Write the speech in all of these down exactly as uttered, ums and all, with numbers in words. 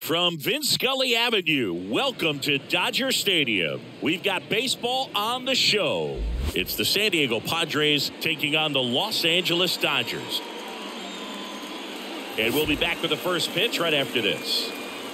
From Vince Scully Avenue, welcome to Dodger Stadium. We've got baseball on the show. It's the San Diego Padres taking on the Los Angeles Dodgers. And we'll be back with the first pitch right after this.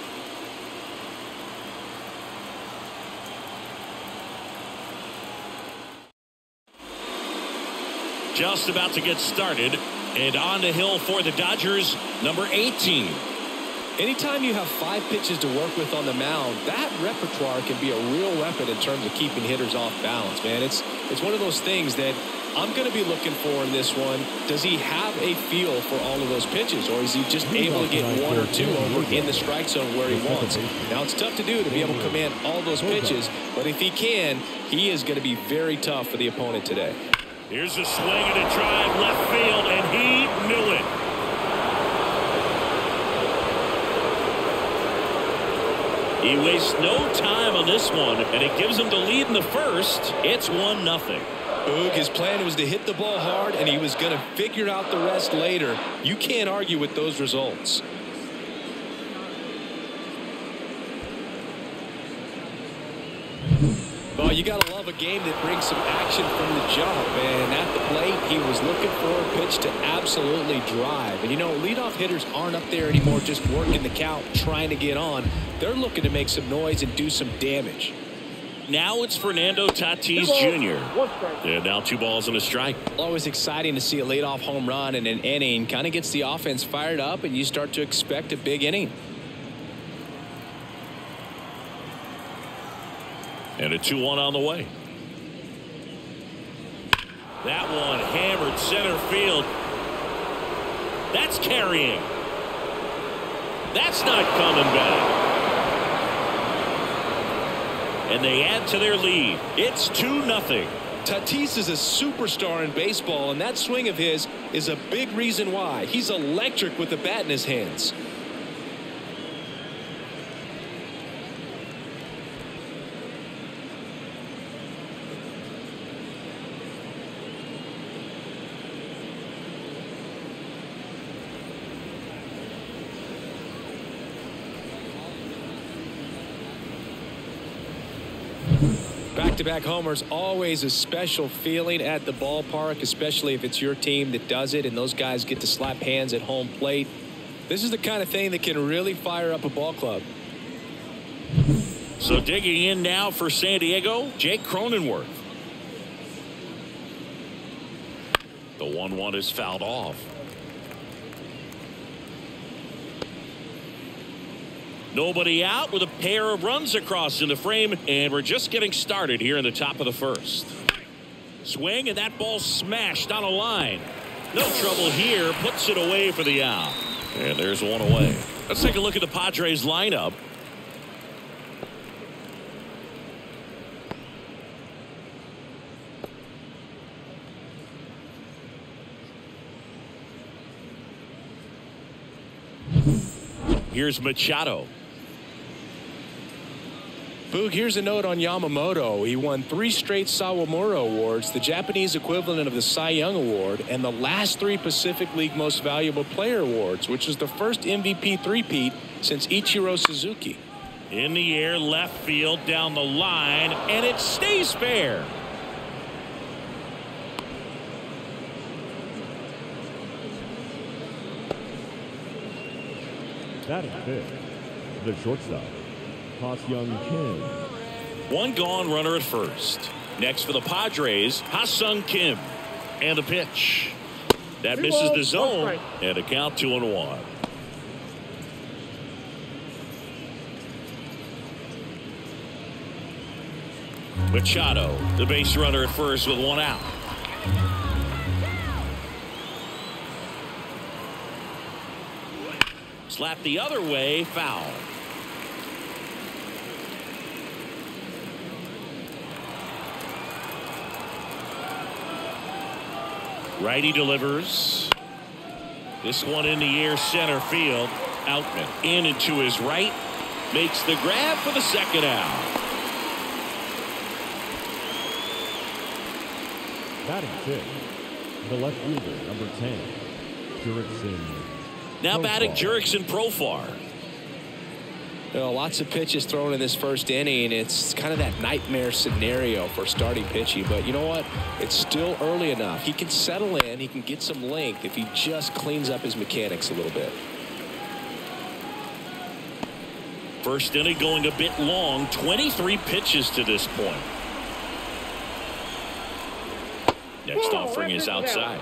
Just about to get started. And on the hill for the Dodgers, number eighteen. Anytime you have five pitches to work with on the mound, that repertoire can be a real weapon in terms of keeping hitters off balance, man. It's it's one of those things that I'm going to be looking for in this one. Does he have a feel for all of those pitches, or is he just able to get one or two over in the strike zone where he wants? Now, it's tough to do to be able to command all those pitches, but if he can, he is going to be very tough for the opponent today. Here's a swing and a drive left field, and he knew it. He wastes no time on this one, and it gives him the lead in the first. It's one nothing. Boog, his plan was to hit the ball hard, and he was going to figure out the rest later. You can't argue with those results. Well, you got to love a game that brings some action from the jump. And at the plate, he was looking for a pitch to absolutely drive. And, you know, leadoff hitters aren't up there anymore just working the count, trying to get on. They're looking to make some noise and do some damage. Now it's Fernando Tatis Junior And now two balls and a strike. Always exciting to see a leadoff home run in an inning. Kind of gets the offense fired up, and you start to expect a big inning. And a two one on the way. That one hammered center field. That's carrying. That's not coming back. And they add to their lead. It's two nothing. Tatis is a superstar in baseball, and that swing of his is a big reason why. He's electric with the bat in his hands. Back-to-back homers, always a special feeling at the ballpark, especially if it's your team that does it and those guys get to slap hands at home plate. This is the kind of thing that can really fire up a ball club. So digging in now for San Diego, Jake Cronenworth. The one one is fouled off. Nobody out with a pair of runs across in the frame, and we're just getting started here in the top of the first. Swing, and that ball smashed on a line. No trouble here, puts it away for the out. And there's one away. Let's take a look at the Padres lineup. Here's Machado. Boog, here's a note on Yamamoto. He won three straight Sawamura Awards, the Japanese equivalent of the Cy Young Award, and the last three Pacific League Most Valuable Player Awards, which is the first M V P three-peat since Ichiro Suzuki. In the air, left field, down the line, and it stays fair. Batting fifth, the shortstop, Ha-Seong Kim. One gone runner at first. Next for the Padres, Ha-Seong Kim. And the pitch. That misses the zone. And a count two and one. Machado, the base runner at first with one out. Slap the other way, foul. Righty delivers. This one in the air, center field. Outman in and to his right. Makes the grab for the second out. Batting fifth, the left fielder, number ten, Jurickson. Now batting Jurickson Profar. You know, lots of pitches thrown in this first inning. It's kind of that nightmare scenario for starting pitching. But you know what? It's still early enough. He can settle in. He can get some length if he just cleans up his mechanics a little bit. First inning going a bit long. twenty-three pitches to this point. Next offering is outside.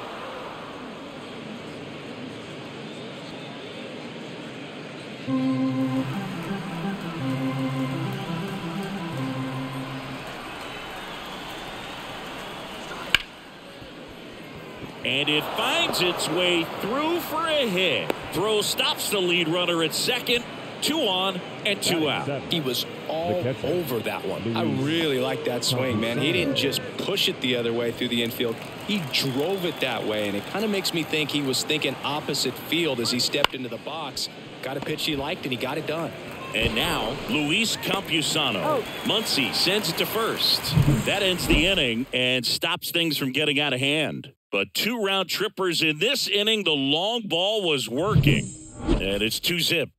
And it finds its way through for a hit. Throw stops the lead runner at second. Two on and two out. He was all over that one. I really like that swing, man. He didn't just push it the other way through the infield. He drove it that way, and it kind of makes me think he was thinking opposite field as he stepped into the box. Got a pitch he liked, and he got it done. And now, Luis Campusano. Muncy sends it to first. That ends the inning and stops things from getting out of hand. But two round trippers in this inning. The long ball was working. And it's two zip.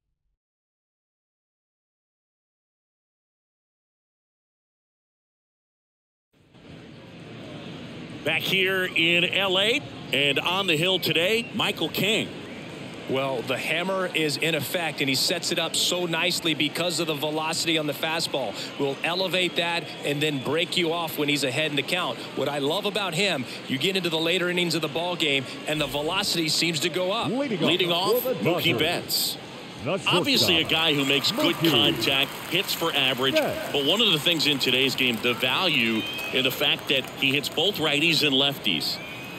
Back here in L A and on the hill today, Michael King. Well, the hammer is in effect, and he sets it up so nicely because of the velocity on the fastball. Will elevate that and then break you off when he's ahead in the count. What I love about him, you get into the later innings of the ball game, and the velocity seems to go up. Leading, Leading off, off Mookie Betts. Obviously a guy who makes good contact, hits for average, yeah. But one of the things in today's game, the value in the fact that he hits both righties and lefties.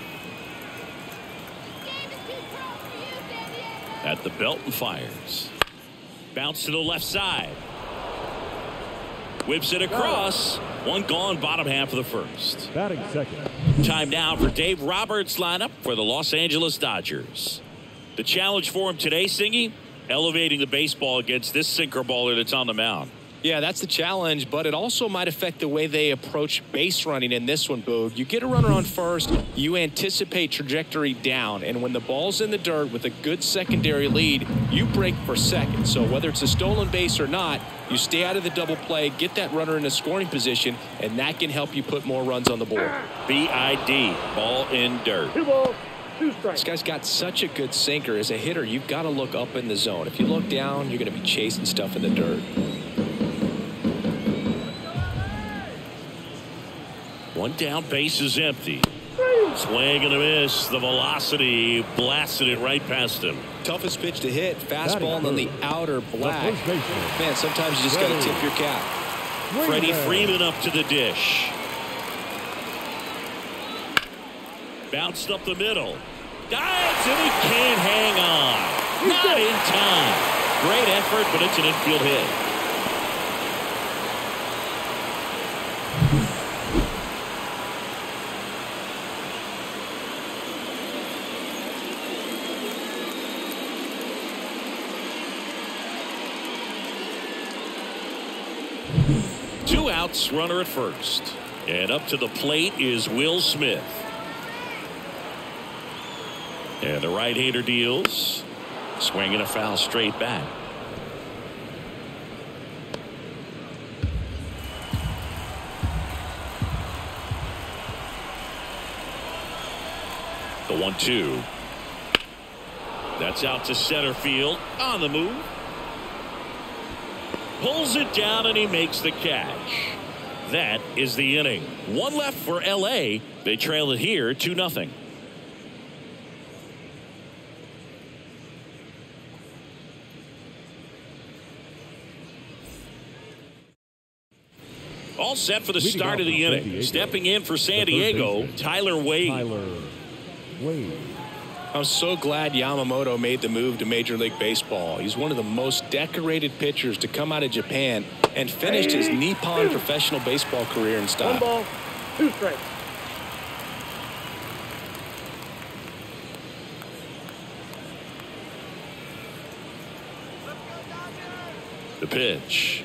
At the belt and fires. Bounce to the left side. Whips it across. One gone, bottom half of the first. Batting second. Time now for Dave Roberts' lineup for the Los Angeles Dodgers. The challenge for him today, Singy, elevating the baseball against this sinker baller that's on the mound. Yeah, that's the challenge, but it also might affect the way they approach base running in this one, Boog. You get a runner on first, you anticipate trajectory down, and when the ball's in the dirt with a good secondary lead, you break for second. So whether it's a stolen base or not, you stay out of the double play, get that runner in a scoring position, and that can help you put more runs on the board. B I D, ball in dirt. Two balls. This guy's got such a good sinker. As a hitter, you've got to look up in the zone. If you look down, you're going to be chasing stuff in the dirt. One down, base is empty. Swing and a miss. The velocity blasted it right past him. Toughest pitch to hit. Fastball on the outer black. Man, sometimes you just got to tip your cap. Freddie Freeman up to the dish. Bounced up the middle. Dives and he can't hang on. Not in time. Great effort, but it's an infield hit. Two outs, runner at first. And up to the plate is Will Smith. And the right-hander deals. Swinging a foul straight back. The one two. That's out to center field. On the move. Pulls it down and he makes the catch. That is the inning. One left for L A. They trail it here two nothing. All set for the start of the inning. Stepping in for San Diego, Tyler Wade. Tyler Wade. I'm so glad Yamamoto made the move to Major League Baseball. He's one of the most decorated pitchers to come out of Japan and finished his Nippon professional baseball career in style. One ball, two strikes. The pitch.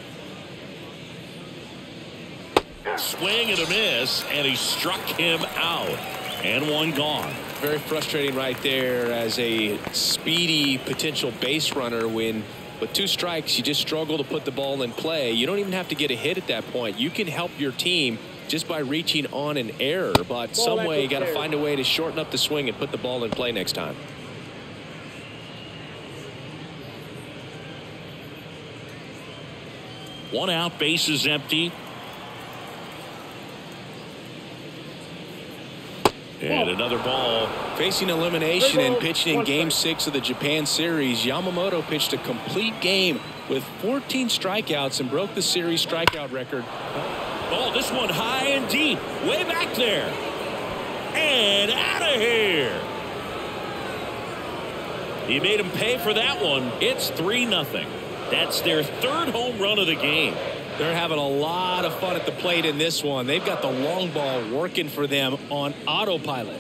Swing and a miss, and he struck him out. And one gone. Very frustrating right there as a speedy potential base runner when With two strikes, you just struggle to put the ball in play. You don't even have to get a hit at that point. You can help your team just by reaching on an error. But some way, you got to find a way to shorten up the swing and put the ball in play next time. One out, bases empty. And another ball. Facing elimination and pitching in game six of the Japan series, Yamamoto pitched a complete game with fourteen strikeouts and broke the series strikeout record. Oh, this one high and deep, way back there. And out of here. He made him pay for that one. It's three nothing. That's their third home run of the game. They're having a lot of fun at the plate in this one. They've got the long ball working for them on autopilot.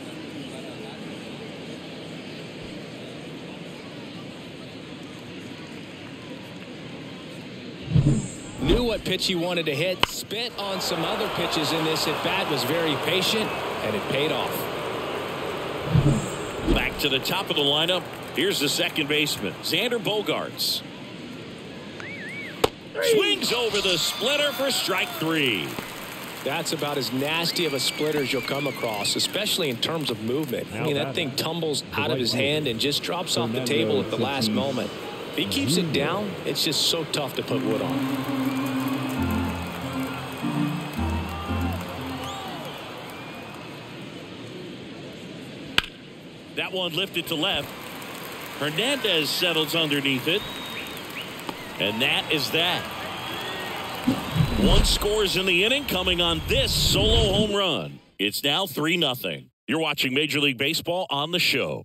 Knew what pitch he wanted to hit. Spent on some other pitches in this at bat. Was very patient, and it paid off. Back to the top of the lineup. Here's the second baseman, Xander Bogaerts. Swings over the splitter for strike three. That's about as nasty of a splitter as you'll come across, especially in terms of movement. I mean, that thing tumbles out of his hand and just drops off the table at the last moment. If he keeps it down, it's just so tough to put wood on. That one lifted to left. Hernandez settles underneath it. And that is that. One scores in the inning coming on this solo home run. It's now three nothing. You're watching Major League Baseball on the show.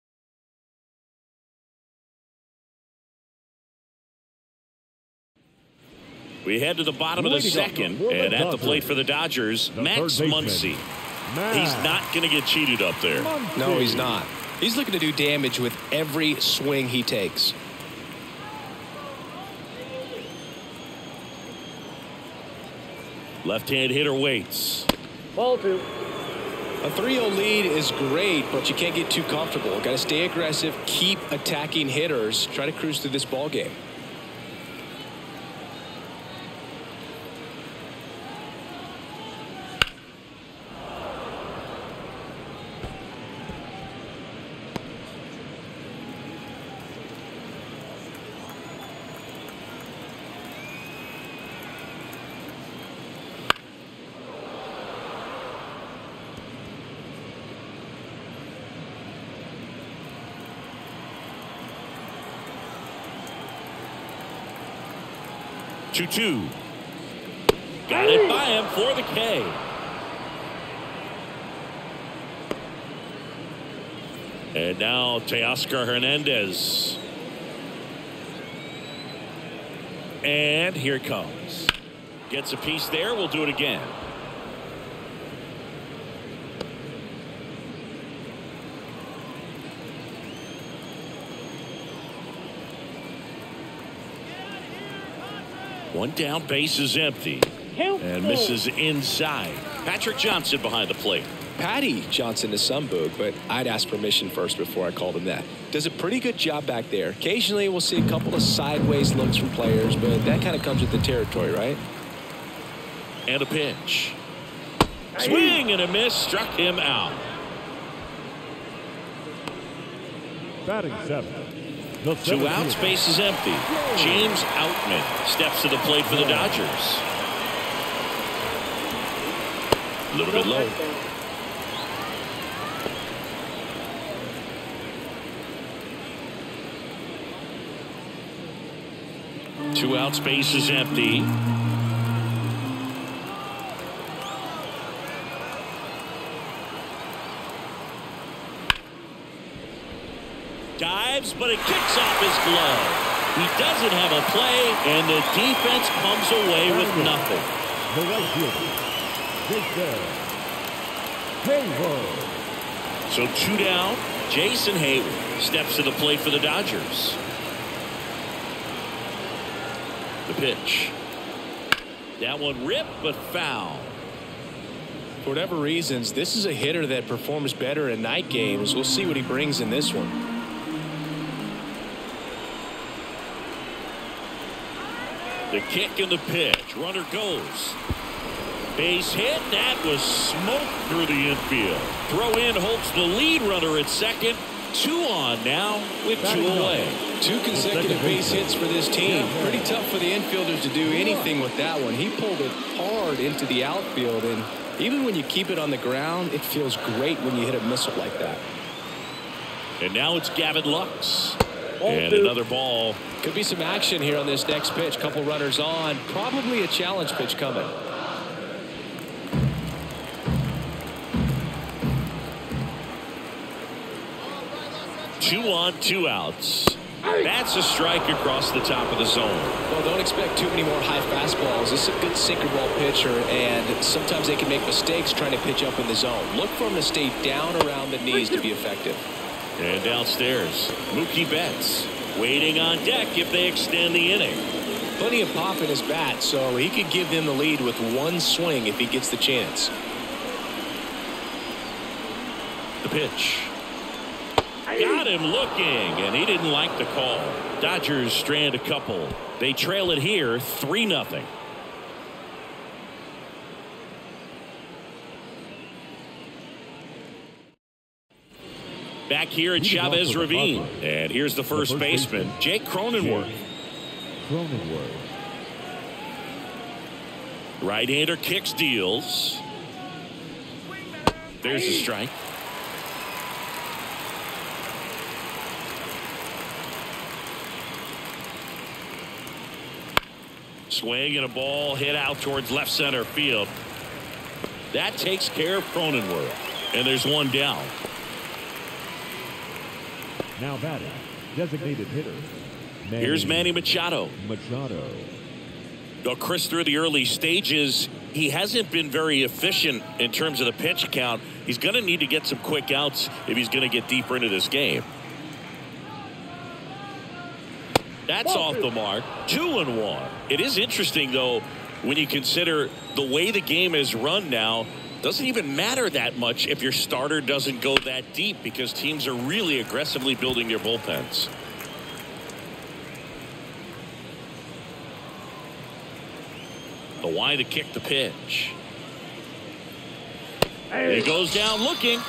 We head to the bottom of the second, and at the plate for the Dodgers, Max Muncy. He's not going to get cheated up there. No, he's not. He's looking to do damage with every swing he takes. Left-hand hitter waits. Ball two. A three oh lead is great, but you can't get too comfortable. Got to stay aggressive, keep attacking hitters, try to cruise through this ball game. two two. Got it by him for the K. And now Teoscar Hernandez. And here it comes. Gets a piece there. We'll do it again. One down, base is empty. And misses inside. Patrick Johnson behind the plate. Patty Johnson to some boog, but I'd ask permission first before I called him that. Does a pretty good job back there. Occasionally we'll see a couple of sideways looks from players, but that kind of comes with the territory, right? And a pitch. Swing and a miss, struck him out. Batting seven. Two outs, base is empty. James Outman steps to the plate for the Dodgers. A little bit low. Two outs, base is empty. Dives, but it kicks off his glove. He doesn't have a play, and the defense comes away with nothing. The right fielder, Jason Heyward. So two down. Jason Heyward steps to the plate for the Dodgers. The pitch. That one ripped, but foul. For whatever reasons, this is a hitter that performs better in night games. We'll see what he brings in this one. The kick and the pitch. Runner goes. Base hit. That was smoked through the infield. Throw in holds the lead runner at second. Two on now with two away. Two consecutive base hits for this team. Pretty tough for the infielders to do anything with that one. He pulled it hard into the outfield, and even when you keep it on the ground, it feels great when you hit a missile like that. And now it's Gavin Lux. And another ball. Could be some action here on this next pitch. Couple runners on. Probably a challenge pitch coming. Two on, two outs. That's a strike across the top of the zone. Well, don't expect too many more high fastballs. This is a good sinker ball pitcher, and sometimes they can make mistakes trying to pitch up in the zone. Look for him to stay down around the knees to be effective. And downstairs, Mookie Betts waiting on deck if they extend the inning. Plenty of pop in his bat, so he could give them the lead with one swing if he gets the chance. The pitch. Got him looking, and he didn't like the call. Dodgers strand a couple. They trail it here three nothing. Back here at Chavez Ravine. And here's the first, the first baseman, baseman, Jake Cronenworth. Cronenworth. Right-hander kicks, deals. There's a strike. Swing and a ball hit out towards left center field. That takes care of Cronenworth. And there's one down. Now batting, designated hitter. Manny Here's Manny Machado. Machado. Though Chris, through the early stages, he hasn't been very efficient in terms of the pitch count. He's going to need to get some quick outs if he's going to get deeper into this game. That's off the mark. Two and one. It is interesting, though, when you consider the way the game is run now. Doesn't even matter that much if your starter doesn't go that deep, because teams are really aggressively building their bullpens. The why to kick the pitch. He goes down looking.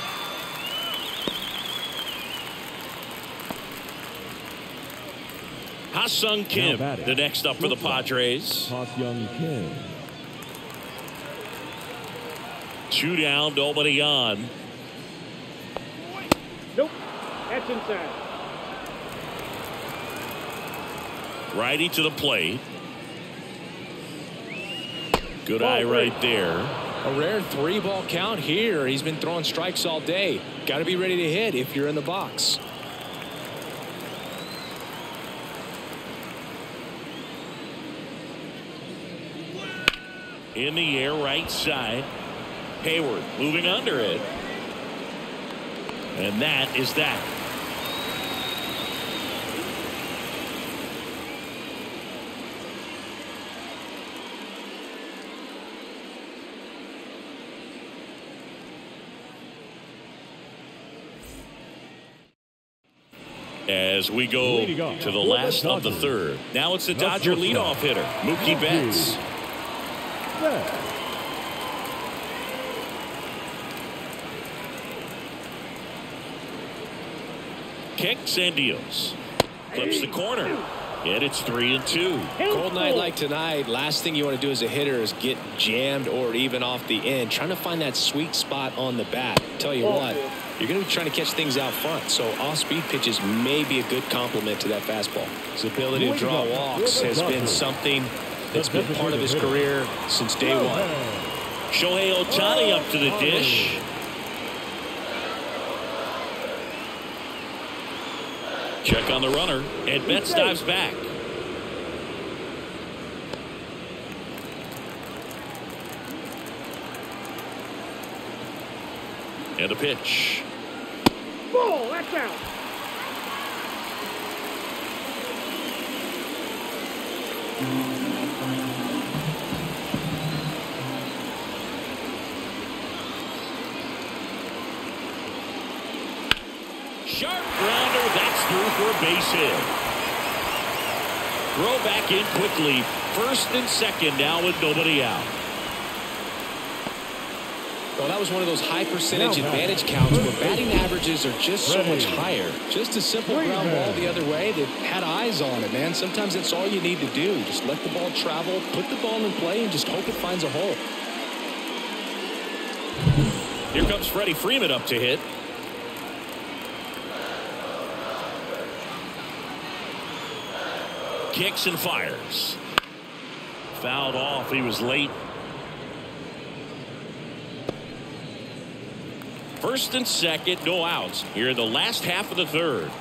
Ha-Sung Kim, the next up for the Padres. Ha-Sung Kim. Two down, nobody on. Nope, that's inside. Righty to the plate. Good eye right there. A rare three ball count here. He's been throwing strikes all day. Got to be ready to hit if you're in the box. In the air, right side. Hayward moving under it. And that is that. As we go to the last of the third. Now it's the Dodger leadoff hitter, Mookie Betts. Kicks and deals. Clips the corner. And it's three and two. Cold night like tonight, last thing you want to do as a hitter is get jammed or even off the end. Trying to find that sweet spot on the bat. Tell you what, you're going to be trying to catch things out front. So off-speed pitches may be a good complement to that fastball. His ability to draw walks has been something that's been part of his career since day one. Shohei Ohtani up to the dish. Check on the runner, and Betts dives back. And the pitch. Ball, that's out. Sharp grounder, that's through for a base hit. Throw back in quickly First and second now with nobody out. Well, that was one of those high percentage advantage counts where batting averages are just so much higher. Just a simple ground ball the other way that had eyes on it, man. Sometimes that's all you need to do. Just let the ball travel, put the ball in play, and just hope it finds a hole. Here comes Freddie Freeman up to hit. Kicks and fires. Fouled off. He was late. First and second, no outs here in the last half of the third.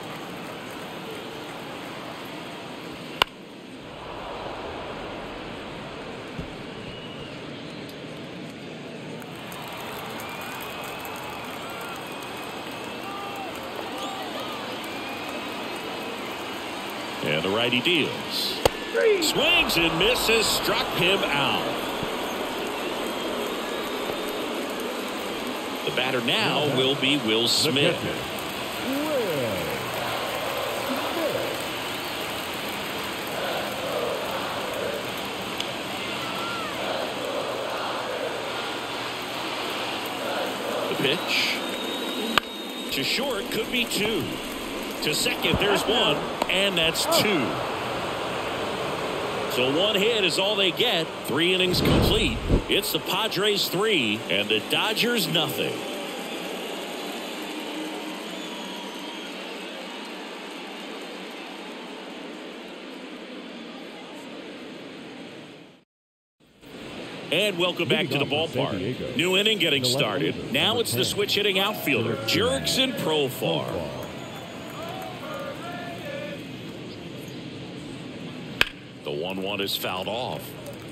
And the righty deals. Swings and misses, struck him out. The batter now will be Will Smith. The pitch. To short, could be two. To second, there's one, and that's two. So one hit is all they get. Three innings complete. It's the Padres three and the Dodgers nothing. And welcome back to the ballpark. New inning getting started. Now it's the switch hitting outfielder, Jurickson Profar. The one one is fouled off.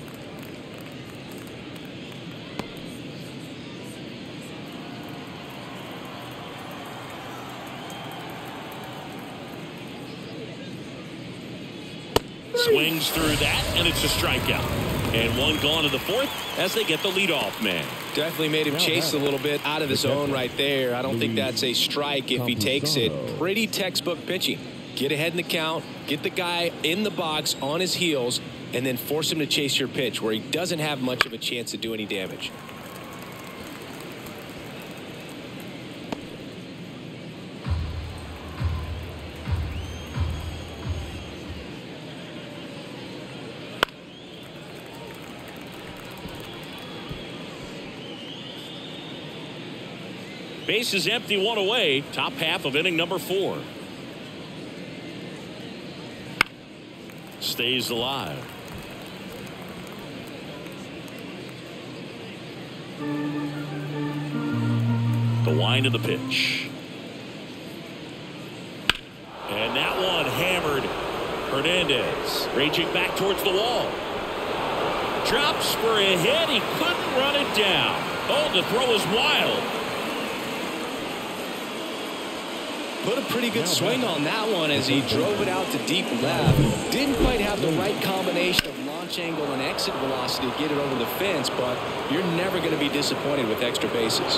Swings through that, and it's a strikeout. And one gone in the fourth as they get the leadoff man. Definitely made him chase a little bit out of the zone right there. I don't think that's a strike if he takes it. Pretty textbook pitching. Get ahead in the count, get the guy in the box on his heels, and then force him to chase your pitch where he doesn't have much of a chance to do any damage. Base is empty, one away. Top half of inning number four. Stays alive. The wind of the pitch. And that one hammered. Hernandez raging back towards the wall. Drops for a hit. He couldn't run it down. Oh, the throw is wild. Put a pretty good swing on that one as he drove it out to deep left. Didn't quite have the right combination of launch angle and exit velocity to get it over the fence, but you're never going to be disappointed with extra bases.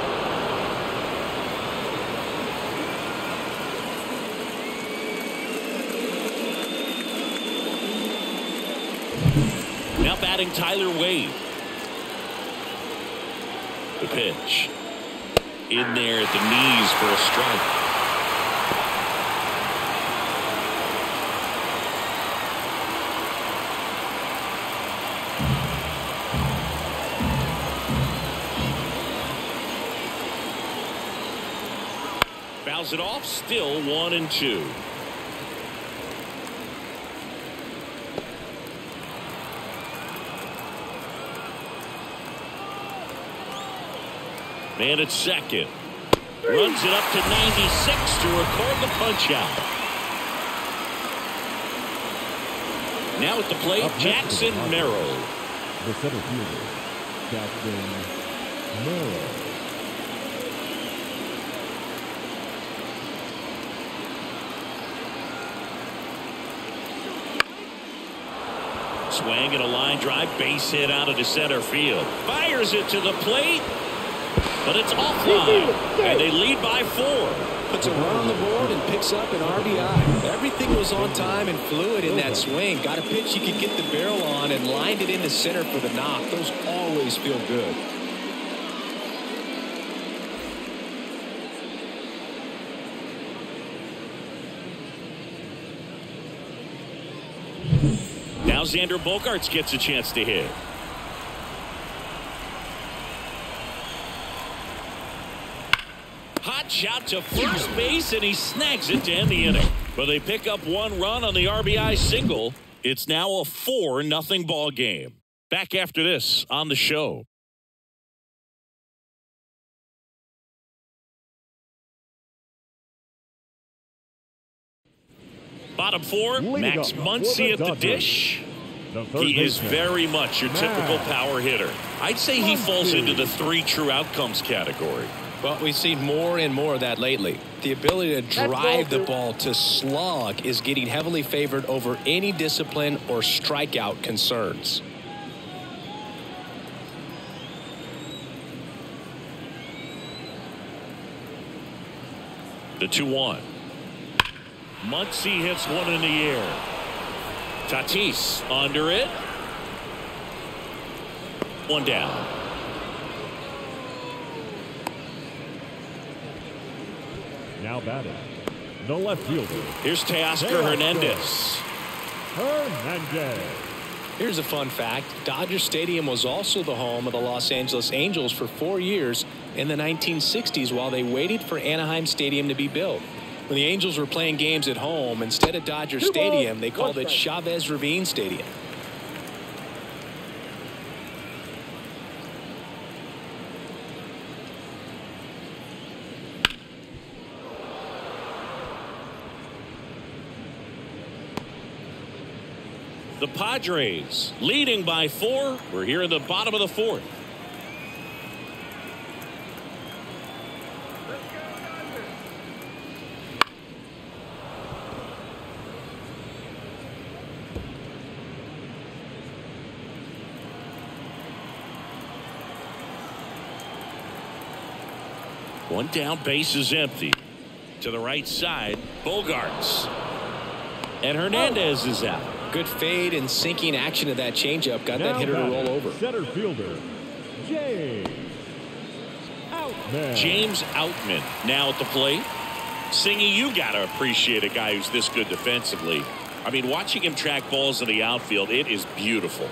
Now batting Tyler Wade. The pitch. In there at the knees for a strike. Fouls it off, still one and two. Man at second. Runs it up to ninety-six to record the punch out. Now at the plate, Jackson Merrill. The center fielder, Jackson Merrill. Swing and a line drive, base hit out into center field. Fires it to the plate, but it's offline, and they lead by four. puts a run on the board and picks up an R B I. Everything was on time and fluid in that swing. Got a pitch you could get the barrel on and lined it into center for the knock. Those always feel good. Now Xander Bogaerts gets a chance to hit. Hot shot to first base, and he snags it to end the inning. But they pick up one run on the R B I single. It's now a four nothing ball game. Back after this on the show. Bottom four, Max Muncy at the dish. He is very much your typical power hitter. I'd say he falls into the three true outcomes category. Well, we've seen more and more of that lately. The ability to drive the ball to slug is getting heavily favored over any discipline or strikeout concerns. The two one. Muncy hits one in the air. Tatis under it. One down. Now batting, the left fielder. Here's Teoscar Hernandez. Hernandez. Here's a fun fact. Dodger Stadium was also the home of the Los Angeles Angels for four years in the nineteen sixties while they waited for Anaheim Stadium to be built. When the Angels were playing games at home, instead of Dodger Stadium, they called it Chavez Ravine Stadium. The Padres leading by four. We're here in the bottom of the fourth. One down, base is empty. To the right side, Bogaerts. And Hernandez is out. Good fade and sinking action of that changeup got that hitter to roll over. Center fielder, James Outman. James Outman now at the plate. Singy, you got to appreciate a guy who's this good defensively. I mean, watching him track balls in the outfield, it is beautiful.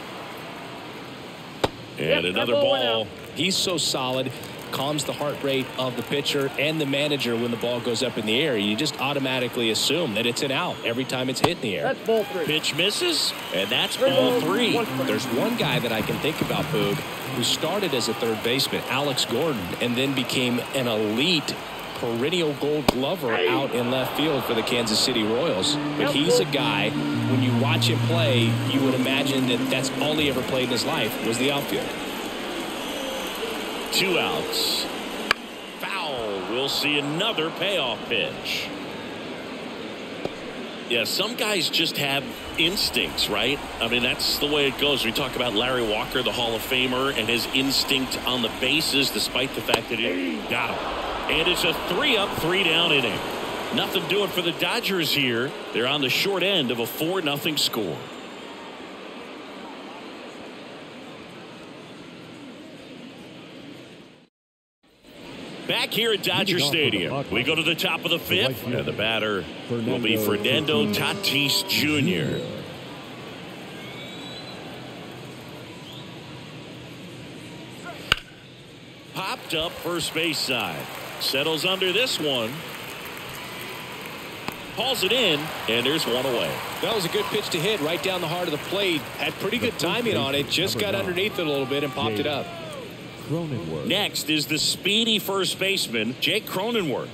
And Yep, another that ball ball. went He's so solid. Calms the heart rate of the pitcher and the manager when the ball goes up in the air. You just automatically assume that it's an out every time it's hit in the air. That's ball three. Pitch misses, and that's ball three. There's one guy that I can think about, Boog, who started as a third baseman, Alex Gordon, and then became an elite perennial gold glover out in left field for the Kansas City Royals. But he's a guy, when you watch him play, you would imagine that that's all he ever played in his life was the outfield. Two outs. Foul. We'll see another payoff pitch. Yeah, some guys just have instincts, right? I mean, that's the way it goes. We talk about Larry Walker, the Hall of Famer, and his instinct on the bases, despite the fact that he got him. And it's a three up, three down inning. Nothing doing for the Dodgers here. They're on the short end of a four nothing score. Back here at Dodger Stadium, we go to the top of the fifth, and the batter will be Fernando Tatis Junior Popped up first base side. Settles under this one. Hauls it in, and there's one away. That was a good pitch to hit right down the heart of the plate. Had pretty good timing on it. Just got underneath it a little bit and popped it up. Cronenworth. Next is the speedy first baseman, Jake Cronenworth.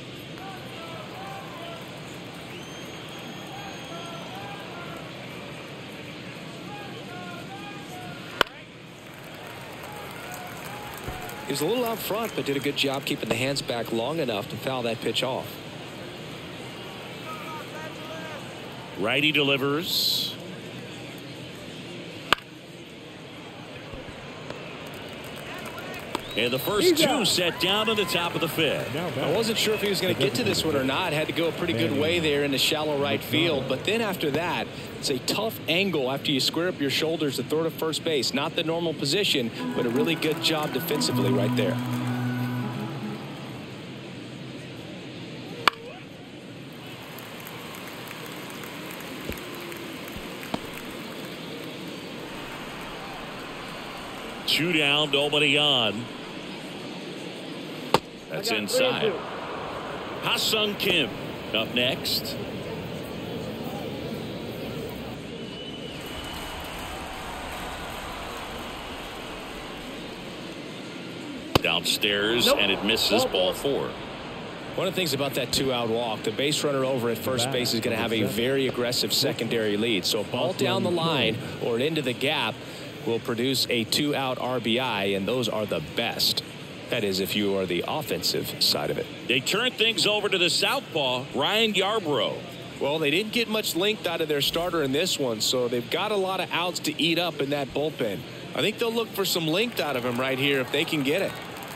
He was a little out front, but did a good job keeping the hands back long enough to foul that pitch off. Righty delivers. And the first two set down to the top of the fifth. I wasn't sure if he was going to get to this one or not. Had to go a pretty good way there in the shallow right field. But then after that, it's a tough angle after you square up your shoulders to throw to first base. Not the normal position, but a really good job defensively right there. Two down, nobody on. That's inside. Ha-Seong Kim up next. Downstairs, nope. And it misses ball four. One of the things about that two-out walk, the base runner over at first base is going to have a very aggressive secondary lead. So a ball down the line or into the gap will produce a two-out R B I, and those are the best. That is, if you are the offensive side of it. They turn things over to the southpaw, Ryan Yarbrough. Well, they didn't get much length out of their starter in this one, so they've got a lot of outs to eat up in that bullpen. I think they'll look for some length out of him right here if they can get it.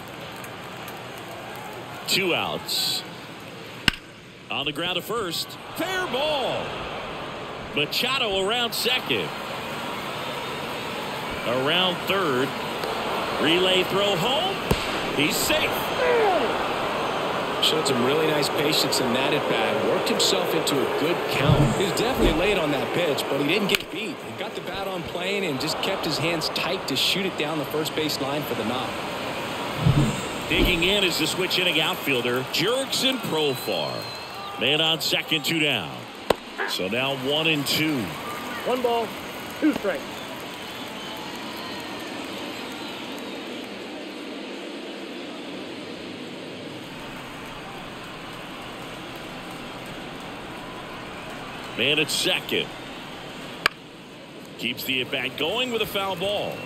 Two outs. On the ground to first. Fair ball. Machado around second. Around third. Relay throw home. He's safe. Showed some really nice patience in that at bat. Worked himself into a good count. He was definitely late on that pitch, but he didn't get beat. He got the bat on plane and just kept his hands tight to shoot it down the first base line for the knock. Digging in is the switch hitting outfielder, Jurickson Profar. Man on second, two down. So now one and two. One ball, two strikes. Man at second. Keeps the at-bat going with a foul ball.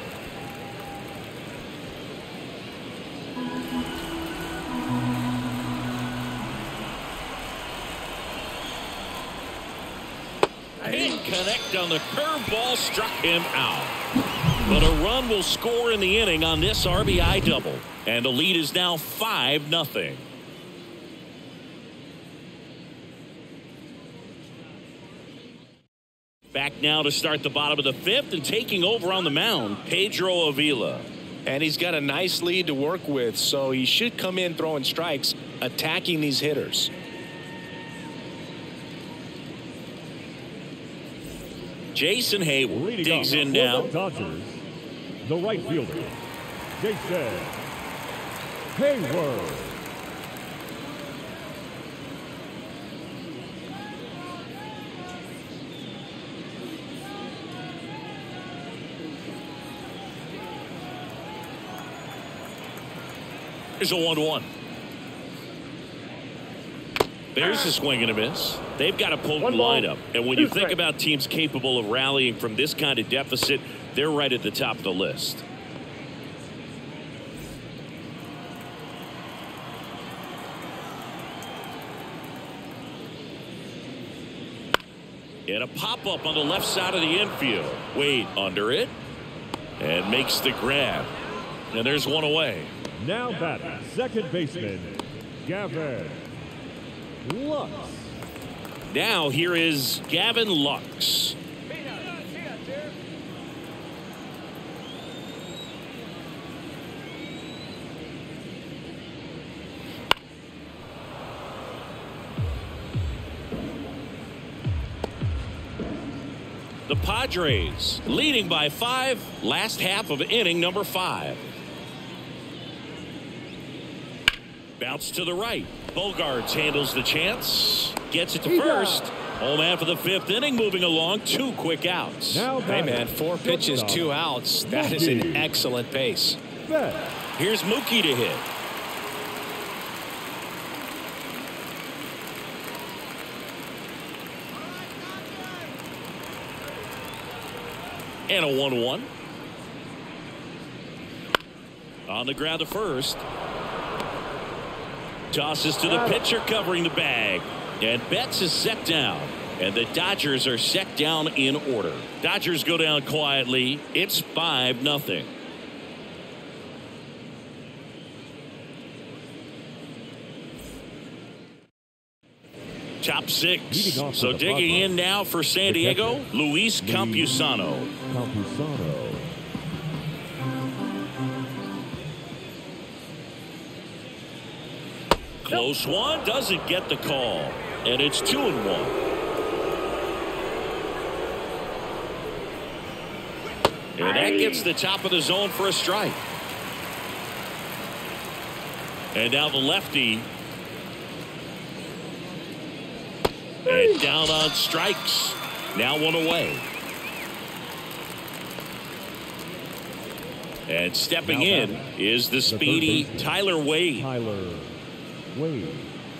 Can't connect on the curveball, struck him out. But a run will score in the inning on this R B I double. And the lead is now five nothing. Back now to start the bottom of the fifth, and taking over on the mound, Pedro Avila. And he's got a nice lead to work with, so he should come in throwing strikes, attacking these hitters. Jason Hayward digs in now. The Dodgers, the right fielder, Jason Hayward. There's a one one. There's a swing and a miss. They've got a potent lineup. And when you think about teams capable of rallying from this kind of deficit, they're right at the top of the list. And a pop-up on the left side of the infield. Wade under it. And makes the grab. And there's one away. Now batting, second baseman, Gavin Lux. Now here is Gavin Lux. The Padres leading by five, last half of inning number five. Bounce to the right. Bogarts handles the chance. Gets it to He's first. Out. Home after the fifth inning, moving along. Two quick outs. Now hey, man, four pitches, two outs. That Mookie. Is an excellent pace. Bet. Here's Mookie to hit. And a one one. On the ground to first. Tosses to the pitcher covering the bag. And Betts is set down. And the Dodgers are set down in order. Dodgers go down quietly. It's five nothing. top six. Leading off So with the digging buzzer, in now for San the Diego, catcher, Luis Campusano. Campusano. Close one, doesn't get the call. And it's two and one. And that gets the top of the zone for a strike. And now the lefty. And down on strikes. Now one away. And stepping Now in batting, is the the speedy third baseman, Tyler Wade. Tyler Wade.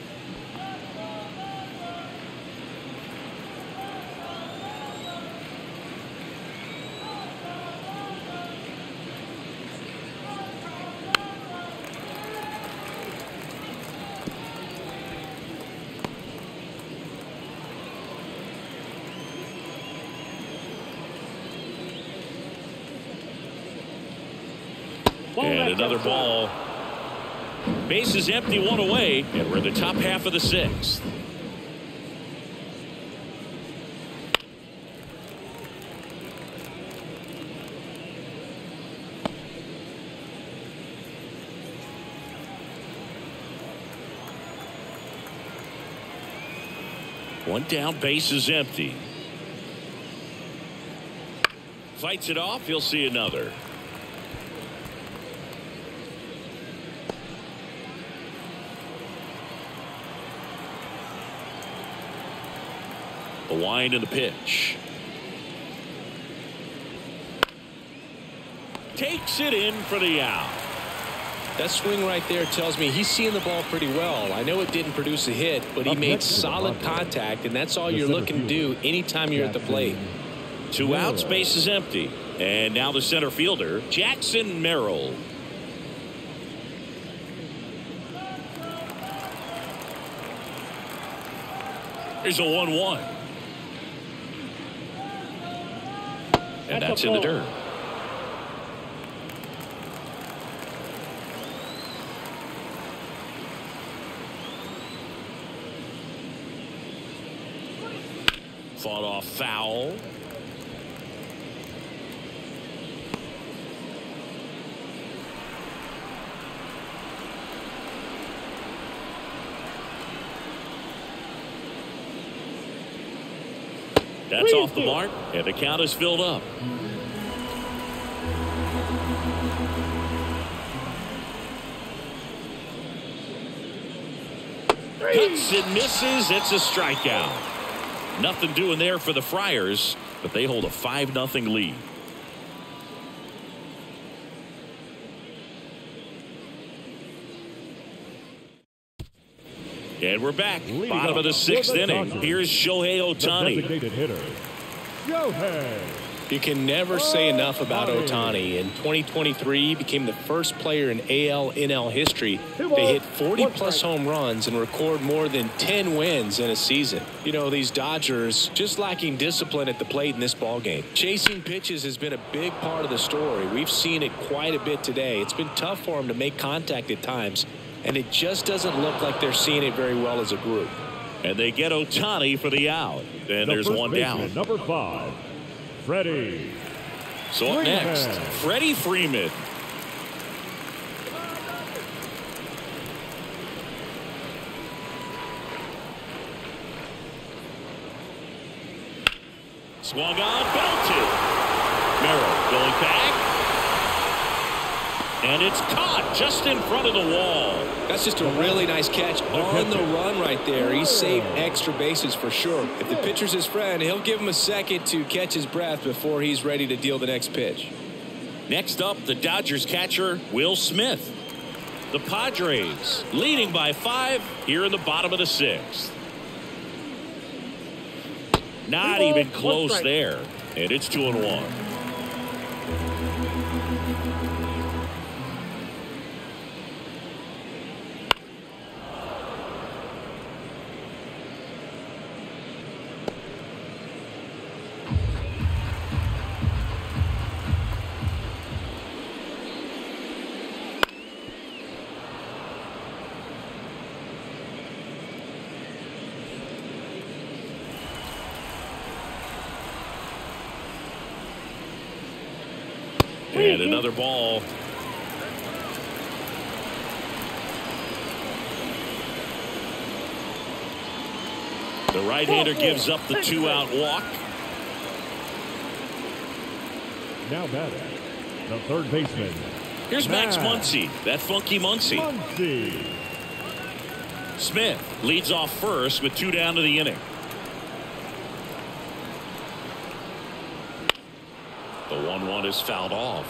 And another ball. Base is empty, one away, and we're in the top half of the sixth. One down, base is empty. Fights it off, he'll see another. A wind in the pitch. Takes it in for the out. That swing right there tells me he's seeing the ball pretty well. I know it didn't produce a hit, but he Up made next is the solid bunt. contact, and that's all The you're center looking to do fielder, anytime you're at the plate. Two Merrill. outs, base is empty. And now the center fielder, Jackson Merrill. Here's a one one. And that's in the dirt. Fought off foul. That's off the mark, and the count is filled up. Cuts and misses. It's a strikeout. Nothing doing there for the Friars, but they hold a five nothing lead. And we're back. Leading Bottom up of the sixth for the inning. Dodgers, Here's Shohei The Ohtani. designated hitter, Shohei. You can never say enough about Ohtani. Ohtani. In twenty twenty-three, he became the first player in A L N L history to hit forty plus home runs and record more than ten wins in a season. You know, these Dodgers just lacking discipline at the plate in this ballgame. Chasing pitches has been a big part of the story. We've seen it quite a bit today. It's been tough for them to make contact at times, and it just doesn't look like they're seeing it very well as a group. And they get Ohtani for the out. And The there's first one baseman, down. number five, Freddie. So up Freeman. next, Freddie Freeman. Swung on, belted. Merrill going back. And it's caught just in front of the wall. That's just a really nice catch on the run right there. He saved extra bases for sure. If the pitcher's his friend, he'll give him a second to catch his breath before he's ready to deal the next pitch. Next up, the Dodgers catcher, Will Smith. The Padres leading by five here in the bottom of the sixth. Not even close there. And it's two and one. And another ball. The right-hander gives up the two-out walk. Now batting, the third baseman. Here's Max Muncy. That funky Muncy. Muncy. Smith leads off first with two down to the inning. The one one is fouled off.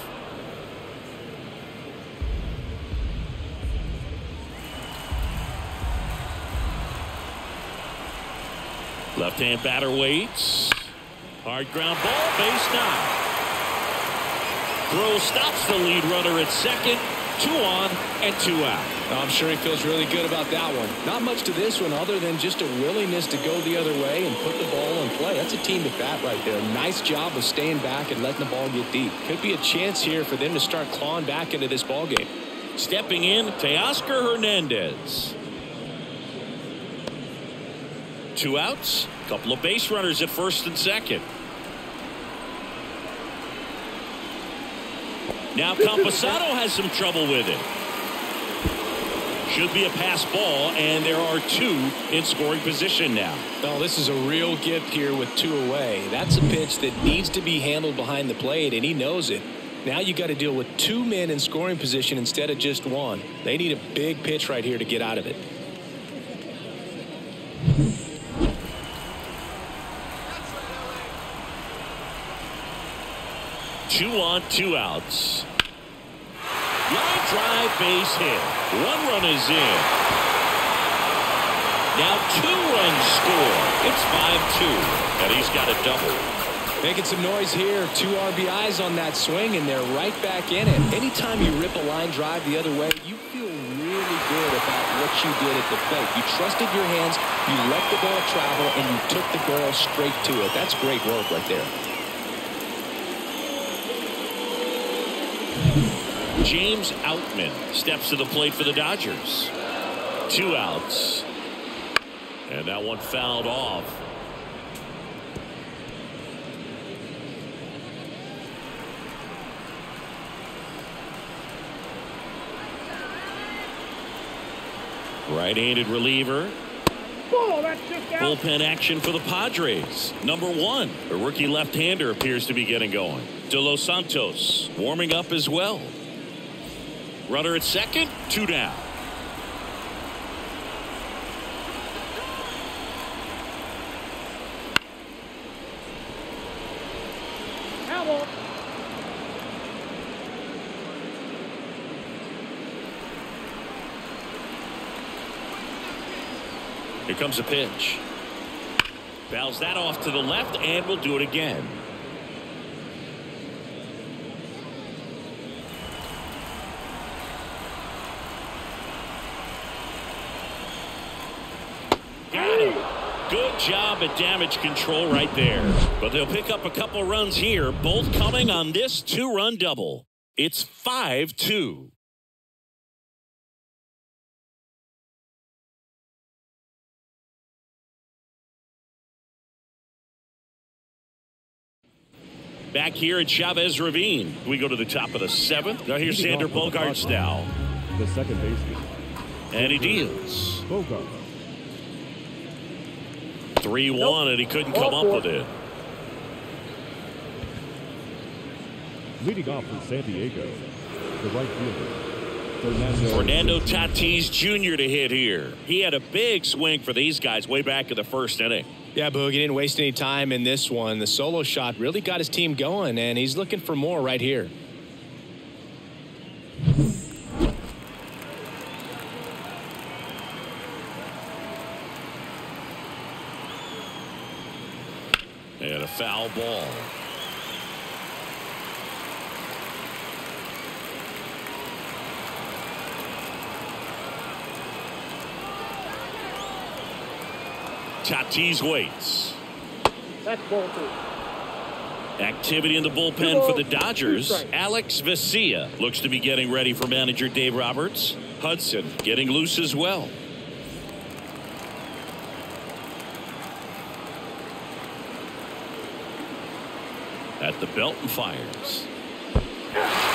Left-hand batter waits. Hard ground ball, base knock. Throw stops the lead runner at second. Two on and two out. I'm sure he feels really good about that one. Not much to this one other than just a willingness to go the other way and put the ball in play. That's a team at bat right there. Nice job of staying back and letting the ball get deep. Could be a chance here for them to start clawing back into this ball game. Stepping in, Teoscar Hernandez. Two outs, couple of base runners at first and second. Now Camposano has some trouble with it. Should be a pass ball, and there are two in scoring position now. Well, this is a real gift here with two away. That's a pitch that needs to be handled behind the plate, and he knows it. Now you got to deal with two men in scoring position instead of just one. They need a big pitch right here to get out of it. Two on, two outs. Line drive, base hit. One run is in. Now two runs score. It's five two, and he's got a double. Making some noise here. Two R B Is on that swing, and they're right back in it. Anytime you rip a line drive the other way, you feel really good about what you did at the plate. You trusted your hands, you let the ball travel, and you took the ball straight to it. That's great work right there. James Outman steps to the plate for the Dodgers. Two outs. And that one fouled off. Right-handed reliever. Ball, that's just out. Bullpen action for the Padres. Number one, a rookie left-hander appears to be getting going. De Los Santos warming up as well. Runner at second, two down. Foul. Here comes a pitch. Fouls that off to the left, and will do it again. Got him. Good job at damage control right there. But they'll pick up a couple runs here, both coming on this two-run double. It's five two. Back here at Chavez Ravine, we go to the top of the seventh. Now here's Sander Bogaerts now. The second baseman. And he deals. Bogaerts. three one, and he couldn't come up with it. Leading off for San Diego, the right fielder, Fernando. Fernando Tatis Junior to hit here. He had a big swing for these guys way back in the first inning. Yeah, Boog, he didn't waste any time in this one. The solo shot really got his team going, and he's looking for more right here. And a foul ball. Tatis waits. That's ball two. Activity in the bullpen for the Dodgers. Alex Vesia looks to be getting ready for manager Dave Roberts. Hudson getting loose as well. At the belt and fires.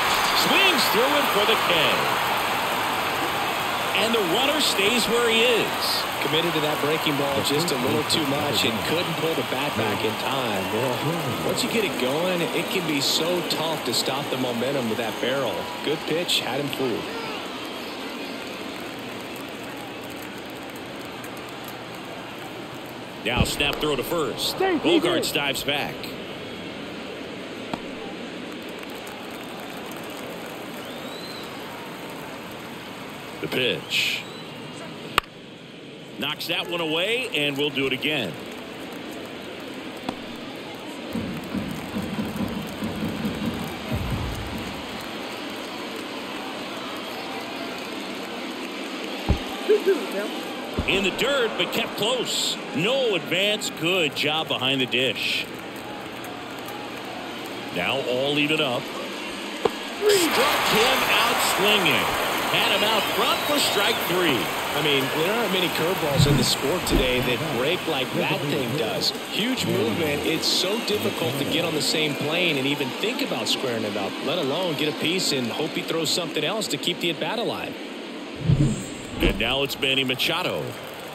swings through it for the K. And the runner stays where he is. Committed to that breaking ball just a little too much and couldn't pull the bat back in time. Well, once you get it going, it can be so tough to stop the momentum with that barrel. Good pitch, had him fooled. Now snap throw to first. Bogaerts dives back. The pitch. Knocks that one away, and we'll do it again. In the dirt, but kept close. No advance. Good job behind the dish. Now all even up. Struck him out swinging. Had him out front for strike three. I mean, there aren't many curveballs in the sport today that break like that thing does. Huge movement. It's so difficult to get on the same plane and even think about squaring it up, let alone get a piece and hope he throws something else to keep the at-bat alive. And now it's Manny Machado.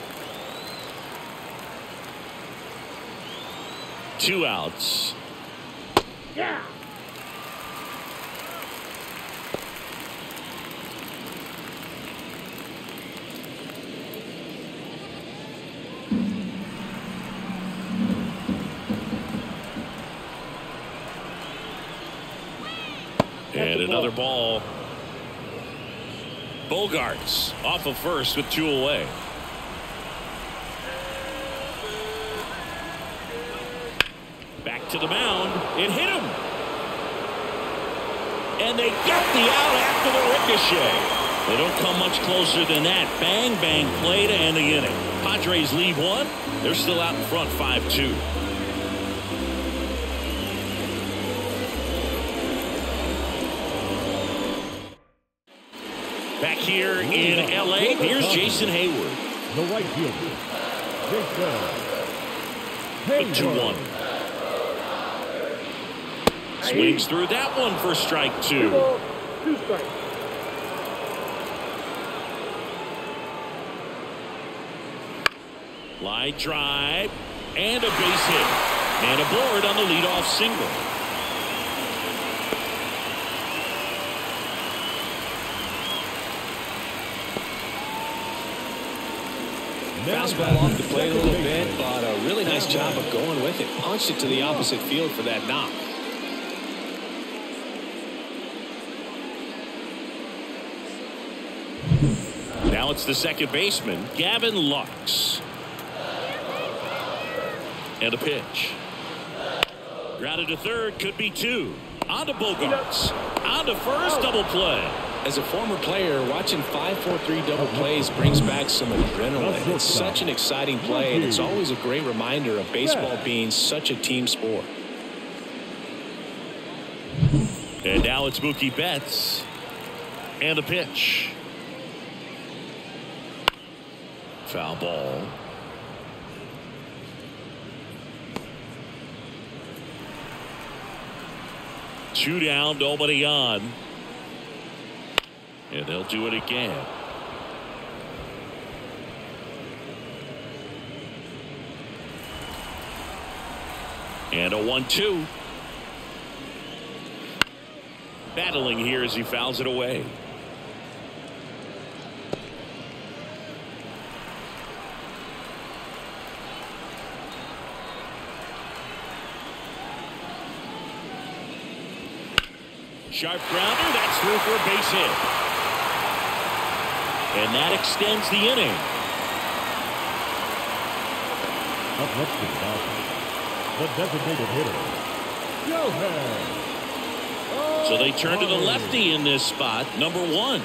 Two outs. Yeah. And another ball. Bogaerts off of first with two away. Back to the mound. It hit him. And they get the out after the ricochet. They don't come much closer than that. Bang, bang play to end the inning. Padres lead one. They're still out in front five two. Back here in L A, here's Jason Hayward. The right fielder, Jason Hayward. two one. Swings through that one for strike two. Two balls, two strikes. Line drive and a base hit. And aboard on the leadoff single. Fastball off the plate a little bit, but a really nice job of going with it. Punched it to the opposite field for that knock. Now it's the second baseman, Gavin Lux. And a pitch. Grounded to third, could be two. On to Bogaerts. On to first, double play. As a former player, watching five four three double plays brings back some adrenaline. It's such an exciting play, and it's always a great reminder of baseball being such a team sport. And now it's Mookie Betts. And a pitch. Foul ball. Two down, nobody on. And they'll do it again. And a one two. Battling here as he fouls it away. Sharp grounder, that's through for a base hit. And that extends the inning. Up next is the designated hitter, Johan. So they turn to the lefty in this spot, number one.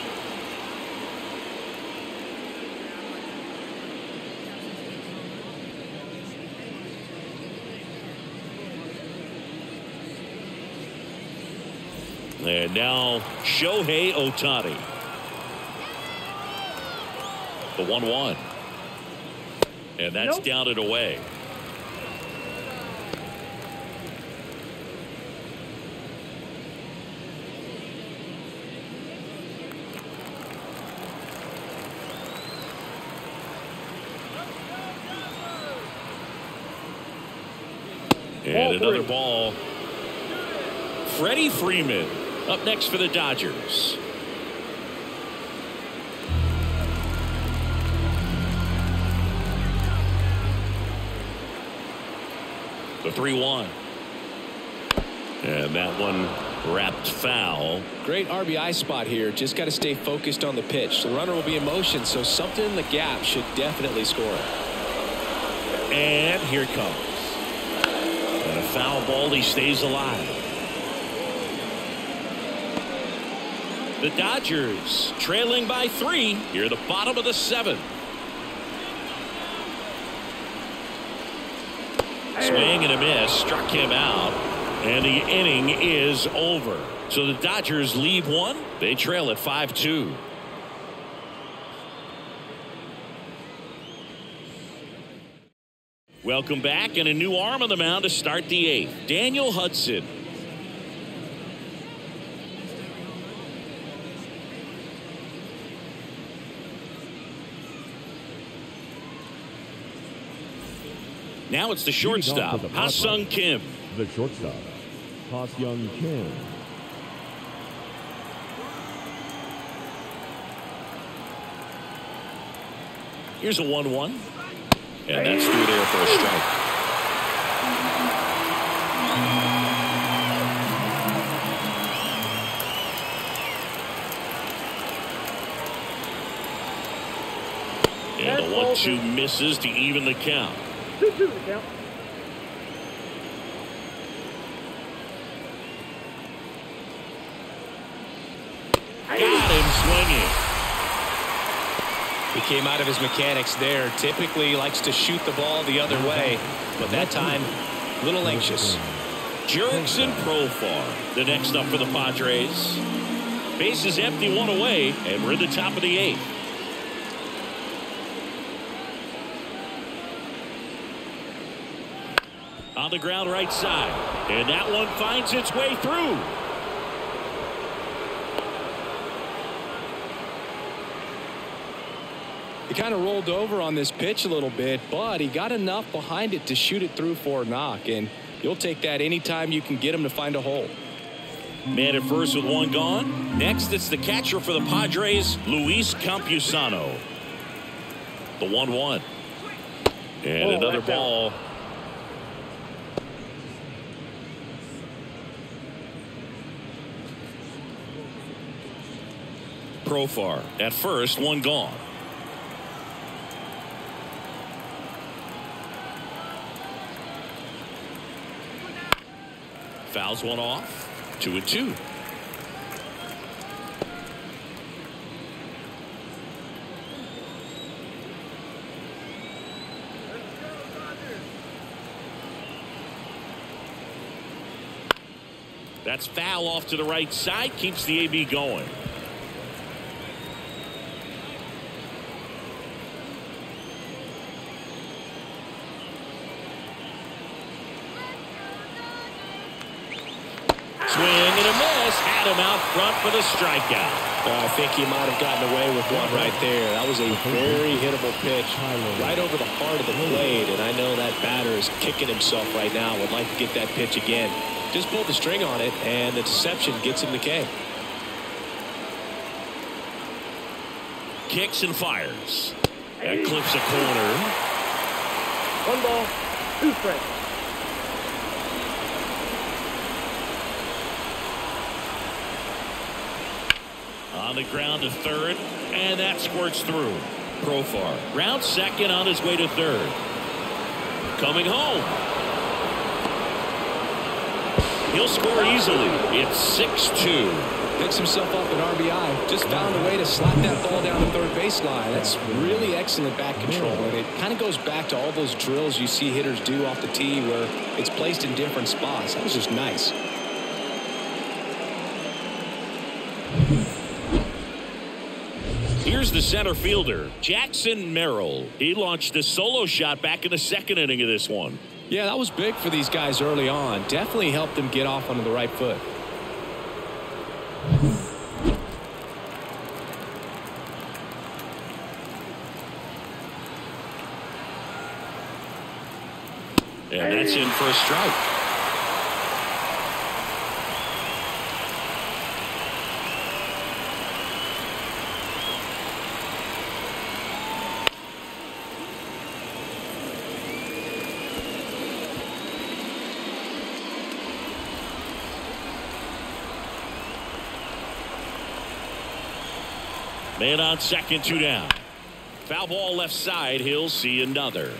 And now Shohei Ohtani. The one one. And that's nope. down and away. And another ball. Freddie Freeman up next for the Dodgers. The three one. And that one wrapped foul. Great R B I spot here. Just got to stay focused on the pitch. The runner will be in motion, so something in the gap should definitely score. And here it comes. And a foul ball. He stays alive. The Dodgers trailing by three here at the bottom of the seventh. Swing and a miss, struck him out, and the inning is over. So the Dodgers leave one. They trail at five two. Welcome back, and a new arm on the mound to start the eighth. Daniel Hudson. Now it's the shortstop, Ha-Seong Kim. The shortstop, Ha-Seong Kim. Here's a one one. And that's through there for a strike. And the one two misses to even the count. two two the count. Got him swinging. He came out of his mechanics there. Typically likes to shoot the ball the other way, but that time a little anxious. Jurickson Profar, the next up for the Padres. Base is empty, one away, and we're in the top of the eighth. On the ground right side, and that one finds its way through. He kind of rolled over on this pitch a little bit, but he got enough behind it to shoot it through for a knock, and you'll take that anytime you can get him to find a hole. Man at first with one gone. Next, it's the catcher for the Padres, Luis Campusano. The one one. And oh, another ball. Profar at first, one gone. Fouls one off. Two and two. That's foul off to the right side. Keeps the A B going. Swing and a miss. Had him out front for the strikeout. Uh, I think he might have gotten away with one right there. That was a very hittable pitch right over the heart of the plate, and I know that batter is kicking himself right now. Would like to get that pitch again. Just pulled the string on it, and the deception gets him the K. Kicks and fires. That clips a corner. One ball, two strikes. On the ground to third, and that squirts through. Profar round second on his way to third. Coming home. He'll score easily. It's six two. Picks himself up at R B I. Just found a way to slap that ball down the third baseline. That's really excellent back control, and it kind of goes back to all those drills you see hitters do off the tee where it's placed in different spots. That was just nice. Here's the center fielder, Jackson Merrill. He launched a solo shot back in the second inning of this one. Yeah, that was big for these guys early on. Definitely helped them get off onto the right foot. And that's in for a strike. Man on second, two down. Foul ball left side. He'll see another.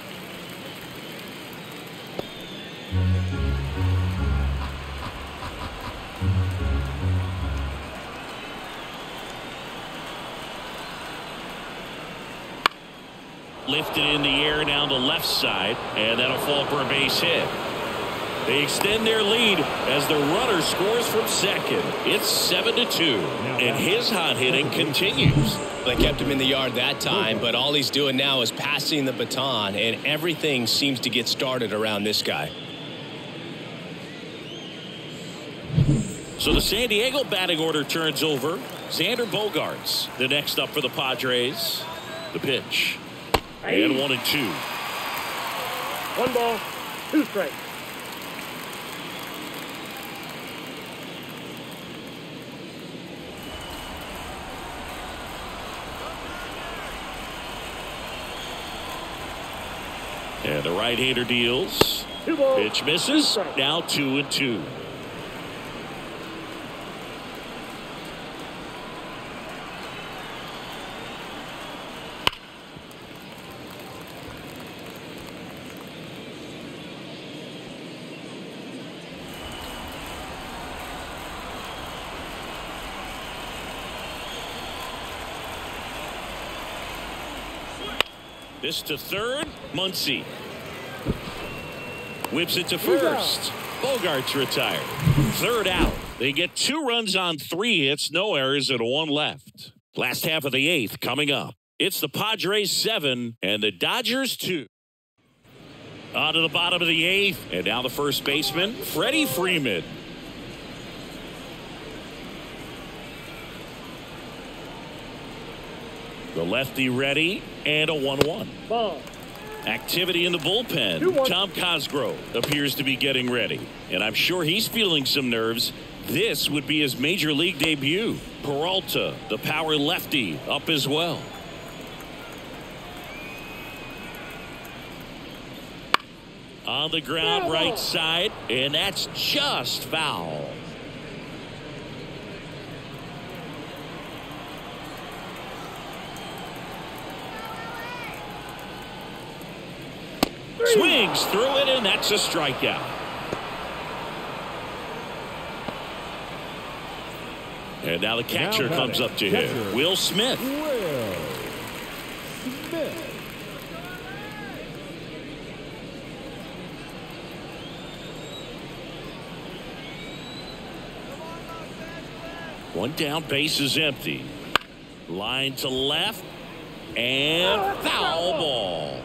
Lifted in the air down the left side, and that'll fall for a base hit. They extend their lead as the runner scores from second. It's seven to two, and his hot hitting continues. They kept him in the yard that time, but all he's doing now is passing the baton, and everything seems to get started around this guy. So the San Diego batting order turns over. Xander Bogaerts, the next up for the Padres. The pitch. And one and two. One ball, two strikes. And the right-hander deals. Two balls, Pitch misses. two strikes. Now two and two. This to third. Muncy whips it to first. Bogaerts retired. Third out. They get two runs on three hits, no errors, and one left. Last half of the eighth coming up. It's the Padres seven and the Dodgers two. On to the bottom of the eighth, and now the first baseman, Freddie Freeman. The lefty ready, and a one one. Ball. Activity in the bullpen. two one. Tom Cosgrove appears to be getting ready, and I'm sure he's feeling some nerves. This would be his major league debut. Peralta, the power lefty, up as well. On the ground, right side, and that's just foul. Swings through it, and that's a strikeout. And now the catcher Now comes up to catcher. him. Will Smith. Will Smith. One down, base is empty. Line to left, and foul ball.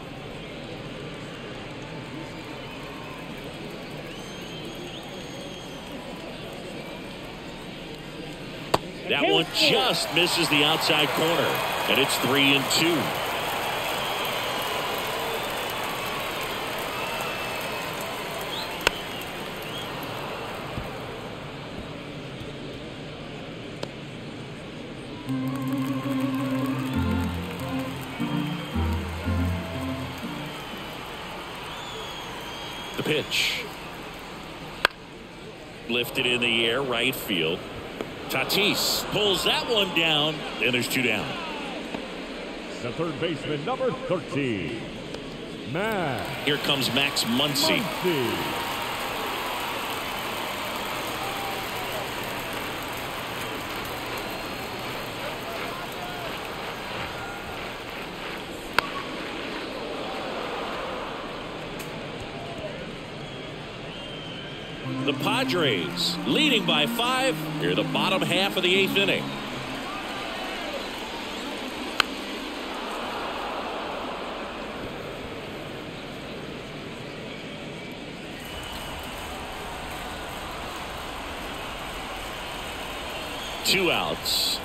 That one just misses the outside corner, and it's three and two. The pitch. Lifted in the air, right field. Tatis pulls that one down, and there's two down. The third baseman, number thirteen, Max Here comes Max Muncy. Muncy. The Padres leading by five near the bottom half of the eighth inning. Two outs.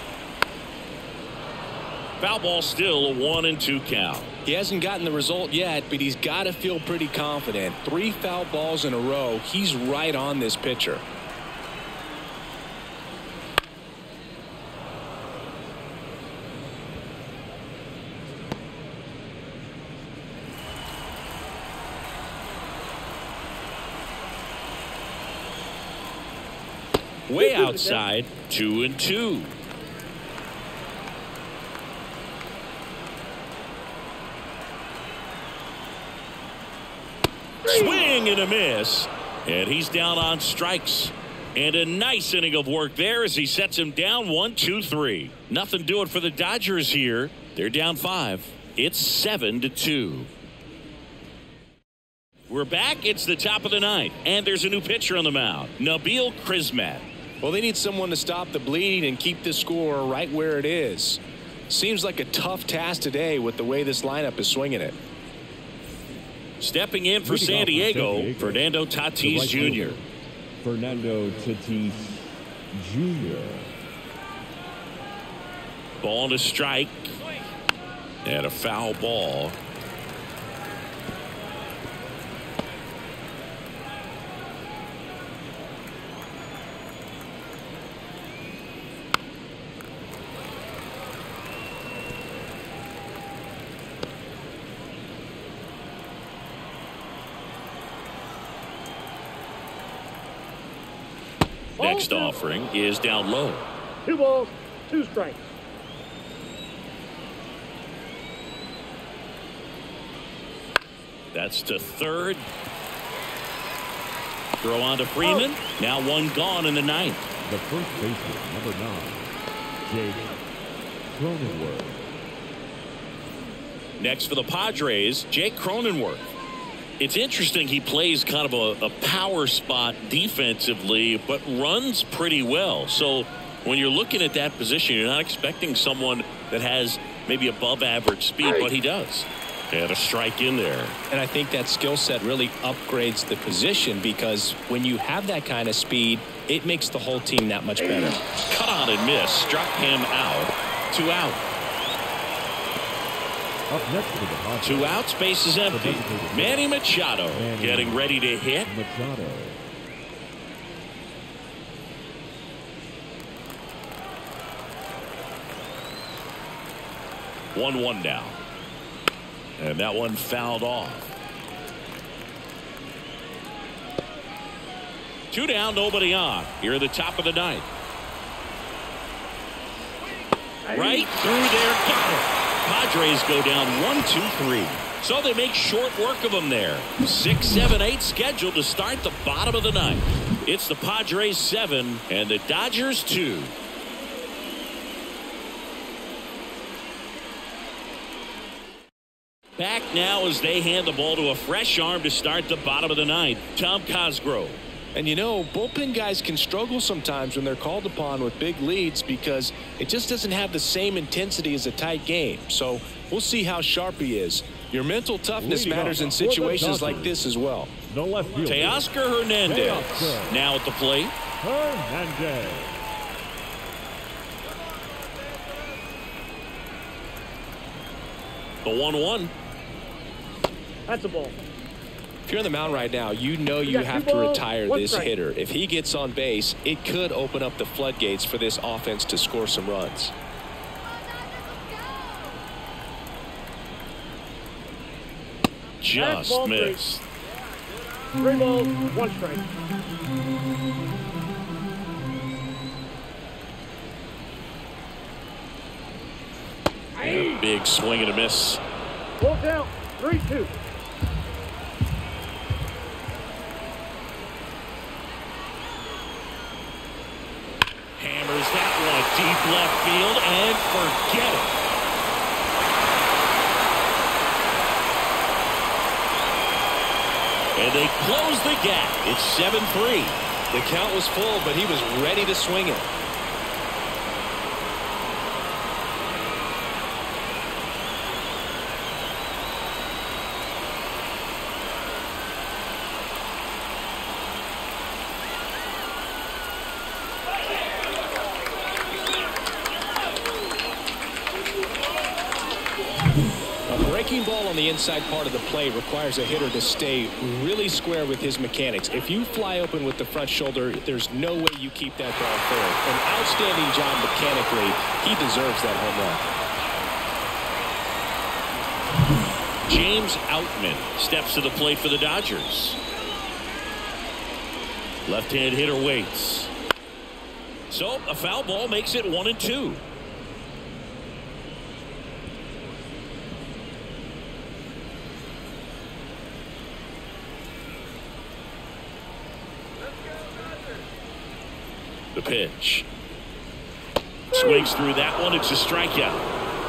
Foul ball, still a one and two count. He hasn't gotten the result yet, but he's got to feel pretty confident. Three foul balls in a row. He's right on this pitcher. Way outside, two and two. and a miss, and he's down on strikes. And a nice inning of work there as he sets him down one, two, three. Nothing doing for the Dodgers here. They're down five. It's seven to two. We're back. It's the top of the ninth, and there's a new pitcher on the mound, Nabil Crismatt. Well, they need someone to stop the bleeding and keep the score right where it is. Seems like a tough task today with the way this lineup is swinging it. Stepping in for San Diego, San Diego, Fernando Tatis right Junior Fielder, Fernando Tatis Junior Ball and a strike. And a foul ball. Next offering is down low. Two balls, two strikes. That's to third. Throw on to Freeman. Oh. Now one gone in the ninth. The first baseman, number nine, Jake Cronenworth. Next for the Padres, Jake Cronenworth. It's interesting, he plays kind of a, a power spot defensively, but runs pretty well. So when you're looking at that position, you're not expecting someone that has maybe above average speed, but he does. And a strike in there. And I think that skill set really upgrades the position, because when you have that kind of speed, it makes the whole team that much better. Cut on and miss. Struck him out. Two out. Up next to the Padres. Two outs, base is empty. Manny Machado Manny getting ready to hit. Machado. one one now. And that one fouled off. Two down, nobody on. Here at the top of the ninth. Right through there, got it. Padres go down one, two, three. So they make short work of them there. Six, seven, eight scheduled to start the bottom of the ninth. It's the Padres seven and the Dodgers two. Back now as they hand the ball to a fresh arm to start the bottom of the ninth, Tom Cosgrove. And you know, bullpen guys can struggle sometimes when they're called upon with big leads, because it just doesn't have the same intensity as a tight game. So we'll see how sharp he is. Your mental toughness Leading matters in situations like this as well. No left field. Teoscar Hernandez Teoscar. Now at the plate. Hernandez. The one one. That's a ball. If you're on the mound right now, you know you, you have to balls, retire this strike. hitter. If he gets on base, it could open up the floodgates for this offense to score some runs. Just ball missed. Three. three balls, one strike. And a big swing and a miss. Ball down, three two. Hammers that one deep left field and forget it. And they close the gap. It's seven three. The count was full, but he was ready to swing it. Ball on the inside part of the play requires a hitter to stay really square with his mechanics. If you fly open with the front shoulder, there's no way you keep that ball third. An outstanding job mechanically. He deserves that home run. James Outman steps to the plate for the Dodgers. Left-hand hitter waits. So a foul ball makes it one and two. The pitch. Swings through that one. It's a strikeout.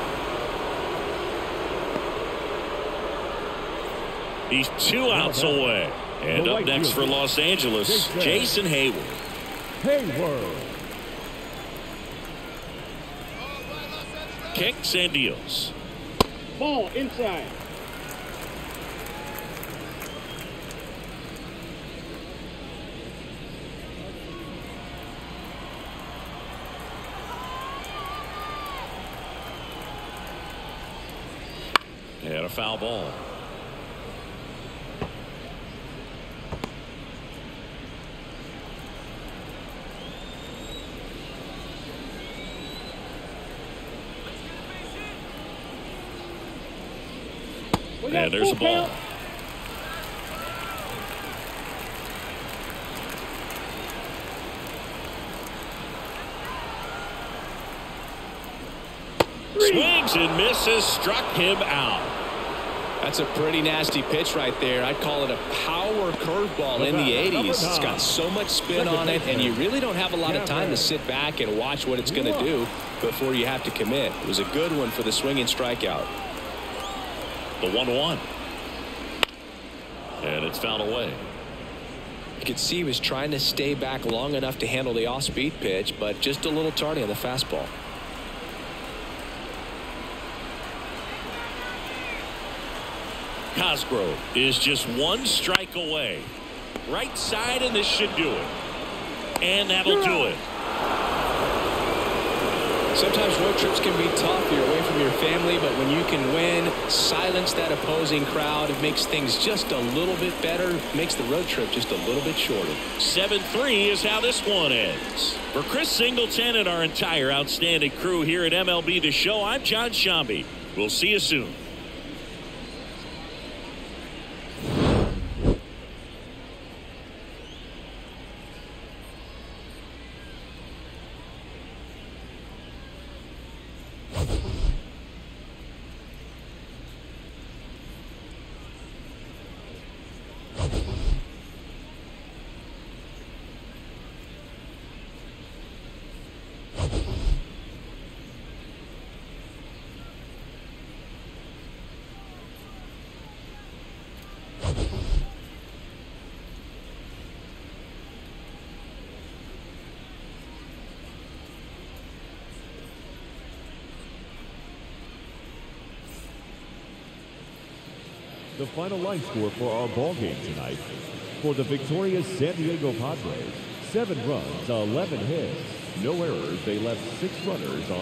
He's two outs away. And up next for Los Angeles, Jason Hayward. Hayward. Kicks and deals. Ball inside. And a foul ball. And there's a ball. Swings and misses, struck him out. That's a pretty nasty pitch right there. I'd call it a power curveball in the eighties. It's got so much spin on it, and you really don't have a lot of time to sit back and watch what it's going to do before you have to commit. It was a good one for the swinging strikeout. The one one. And it's fouled away. You could see he was trying to stay back long enough to handle the off-speed pitch, but just a little tardy on the fastball. Cosgrove is just one strike away. Right side, and this should do it. And that'll do it. Sometimes road trips can be tough. You're away from your family, but when you can win, silence that opposing crowd, it makes things just a little bit better, makes the road trip just a little bit shorter. seven three is how this one ends. For Chris Singleton and our entire outstanding crew here at M L B The Show, I'm John Shambi. We'll see you soon. The final line score for our ball game tonight. For the victorious San Diego Padres, seven runs, eleven hits, no errors. They left six runners on.